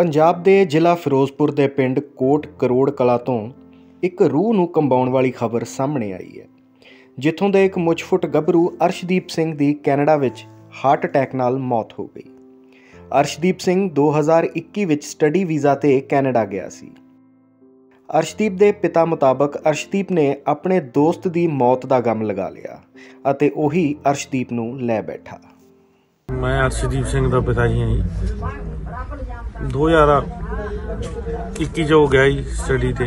ਪੰਜਾਬ ਦੇ ਜ਼ਿਲ੍ਹਾ ਫਿਰੋਜ਼ਪੁਰ ਦੇ ਪਿੰਡ ਕੋਟ ਕਰੋੜ ਕਲਾਂ ਤੋਂ ਇੱਕ ਰੂਹ ਨੂੰ ਕੰਬਾਉਣ ਵਾਲੀ ਖਬਰ ਸਾਹਮਣੇ ਆਈ ਹੈ, ਜਿੱਥੋਂ ਦੇ ਇੱਕ ਮੁੱਛ-ਫੁੱਟ ਗੱਭਰੂ ਅਰਸ਼ਦੀਪ ਸਿੰਘ ਦੀ ਕੈਨੇਡਾ ਵਿੱਚ ਹਾਰਟ ਅਟੈਕ ਨਾਲ ਮੌਤ ਹੋ ਗਈ। ਅਰਸ਼ਦੀਪ ਸਿੰਘ 2021 ਵਿੱਚ ਸਟੱਡੀ ਵੀਜ਼ਾ ਤੇ ਕੈਨੇਡਾ ਗਿਆ ਸੀ। ਅਰਸ਼ਦੀਪ ਦੇ ਪਿਤਾ ਮੁਤਾਬਕ ਅਰਸ਼ਦੀਪ ਨੇ ਆਪਣੇ ਦੋਸਤ ਦੀ ਮੌਤ ਦਾ ਗਮ ਲਗਾ ਲਿਆ ਅਤੇ ਉਹੀ ਅਰਸ਼ਦੀਪ ਨੂੰ ਲੈ ਬੈਠਾ। मैं अर्शदीप सिंह का पिता जी हाँ जी। 2021 हो गया जी स्टडी ते,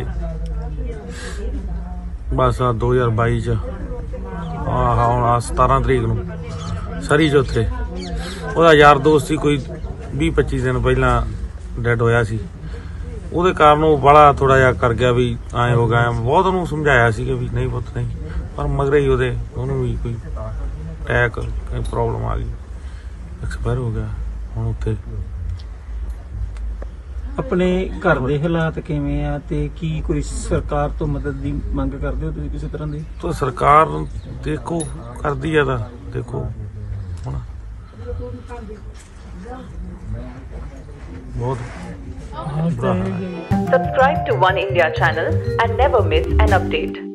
बस 2022 च ਹੁਣ 17 ਤਰੀਕ ਨੂੰ ਸਰੀ ਚੌਥੇ ਉਹਦਾ ਯਾਰ ਦੋਸਤ ਸੀ, ਕੋਈ 20-25 ਦਿਨ ਪਹਿਲਾਂ ਡੈਡ ਹੋਇਆ ਸੀ। ਉਹਦੇ ਕਾਰਨ ਉਹ ਬੜਾ ਥੋੜਾ ਜਿਹਾ ਕਰ ਗਿਆ ਵੀ ਐਂ ਹੋ ਗਿਆ। ਬਹੁਤ ਉਹਨੂੰ ਸਮਝਾਇਆ ਸੀ ਕਿ ਵੀ ਨਹੀਂ ਪੁੱਤ ਨਹੀਂ, ਪਰ ਮਗਰੇ ਹੀ ਉਹਨੂੰ ਵੀ ਕੋਈ ਅਟੈਕ ਪ੍ਰੋਬਲਮ ਆ ਗਈ, ਐਕਸਪਾਇਰ ਹੋ ਗਿਆ। ਹੁਣ ਉੱਥੇ ਆਪਣੇ ਘਰ ਦੇ ਹਾਲਾਤ ਕਿਵੇਂ ਆ ਤੇ ਕੀ ਕੋਈ ਸਰਕਾਰ ਤੋਂ ਮਦਦ ਦੀ ਮੰਗ ਕਰਦੇ ਹੋ ਤੁਸੀਂ ਕਿਸੇ ਤਰ੍ਹਾਂ ਦੀ? ਤਾਂ ਸਰਕਾਰ ਦੇਖੋ ਕਰਦੀ ਆ ਤਾਂ ਦੇਖੋ ਹੁਣ ਬਹੁਤ Subscribe to One India channel and never miss an update.